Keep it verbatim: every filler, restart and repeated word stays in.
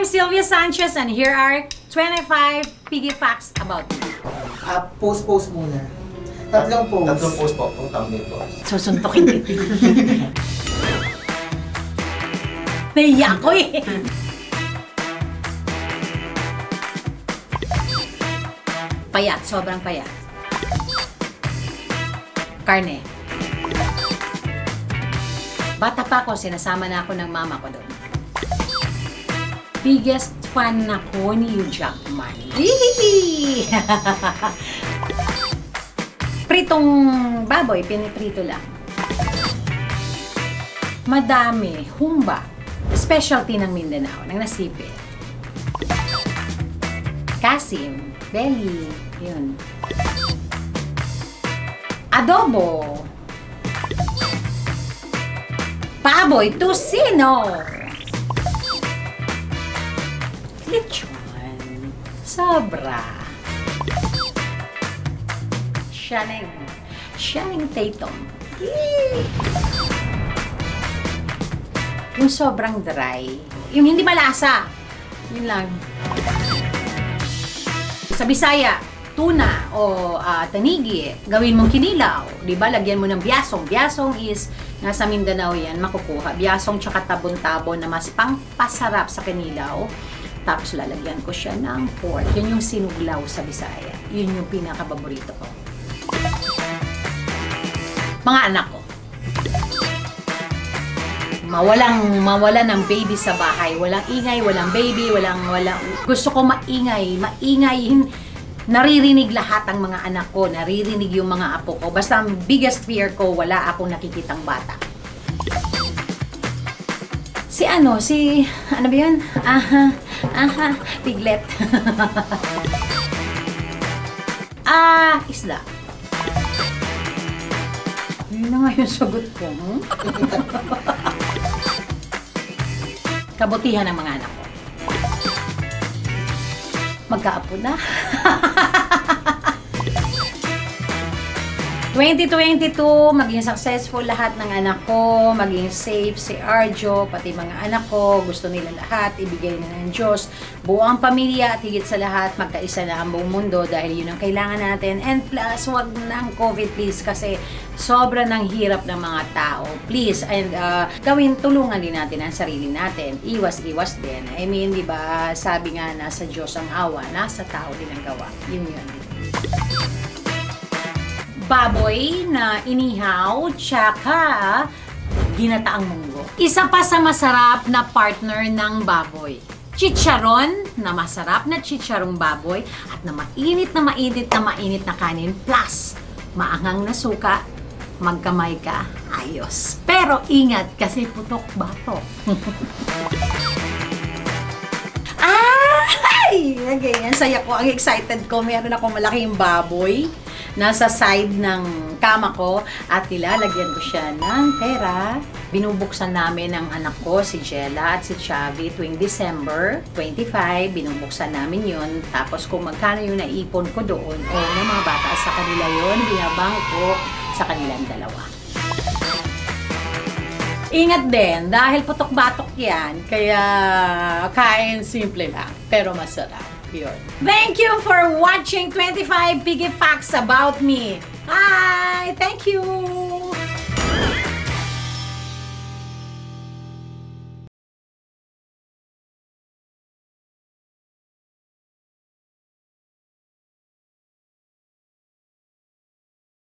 Sylvia Sanchez and here are twenty-five piggy facts about me. Uh, post-post muna. Tatlong post. Tatlong post po, kung thumbnail po. Susuntokin kita. Naiya ko eh. Payat, sobrang payat. Karne. Bata pa ako, sinasama na ako ng mama ko doon. Biggest fan ako ni Hugh Jackman. Pritong baboy, piniprito lang. Madami, humba. Specialty ng Mindanao, ng nasipit. Kasim, belly, yun. Adobo. Baboy, tusino. Lechon. Sobra. Shaneng. Shaneng Tatum. Yee! Yung sobrang dry. Yung hindi malasa. Yun lang. Sa Bisaya, tuna o uh, tanigi, gawin mong kinilaw. Diba? Lagyan mo ng biasong. Biasong is, nasa Mindanao yan, makukuha. Biasong tsaka tabon-tabon na mas pangpasarap sa kinilaw. Tapos lalagyan ko siya ng pork. Yun yung sinuglaw sa Bisaya. Yun yung pinakababorito ko. Mga anak ko. Mawalang mawala ng baby sa bahay. Walang ingay, walang baby, walang walang gusto ko maingay, maingay. Naririnig lahat ang mga anak ko, naririnig yung mga apo ko. Basta ang biggest fear ko, wala akong nakikitang bata. Si ano, si ano ba 'yun? Aha, aha, piglet. Ah, isda. Yun na nga yung sagot ko. Hmm? Kabutihan ng mga anak ko. Magkaapo na. twenty twenty-two, maging successful lahat ng anak ko, maging safe si Arjo, pati mga anak ko, gusto nila lahat, ibigay na ng Diyos, buo ang pamilya at higit sa lahat, magkaisa na ang buong mundo dahil yun ang kailangan natin. And plus, wag ng COVID please kasi sobra ng hirap ng mga tao. Please, and uh, gawin, tulungan din natin ang sarili natin. Iwas-iwas din. I mean, di ba, sabi nga, nasa Diyos ang awa, nasa tao din ang gawa. Yun yun. Baboy na inihaw, tsaka ginataang munggo. Isa pa sa masarap na partner ng baboy. Chicharon na masarap na chicharong baboy at na mainit na mainit na mainit na kanin plus maanghang na suka, magkamay ka, ayos. Pero ingat kasi putok batok. Ay! Okay, ang saya ko, ang excited ko. Meron ako malaking baboy nasa side ng kama ko at nilalagyan ko siya ng pera. Binubuksan namin ang anak ko, si Jella at si Chavi tuwing December twenty-five. Binubuksan namin yun. Tapos kung magkano yung naipon ko doon o ng mga bata sa kanila yun, binabang ko sa kanilang dalawa. Ingat din, dahil putok-batok yan, kaya kain simple lang, pero masarap. Yun. Thank you for watching twenty-five Piggy Facts About Me. Bye! Thank you!